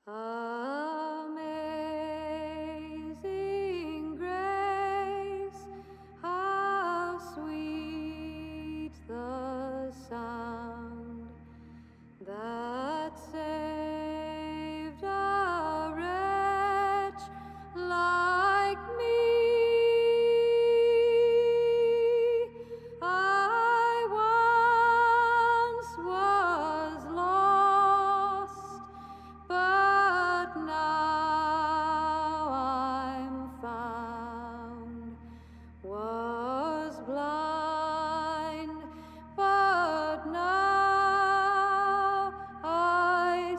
Amazing grace, how sweet the sound that saved a wretch like me. I once was lost, but now I'm found. Was blind, but now I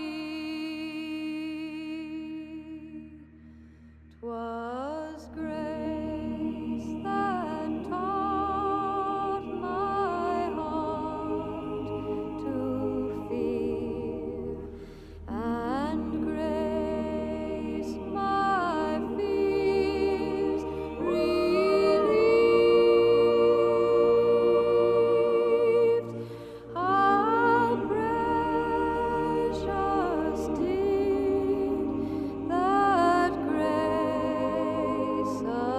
see. 'Twas grace that taught my heart to fear, and grace my fears relieved. How precious did that grace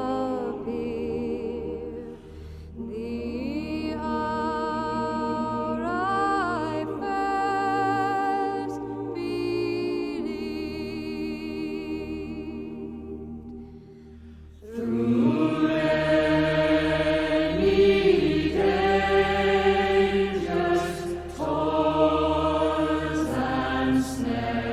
appear, the hour I first believed. Through many dangers, toils and snares,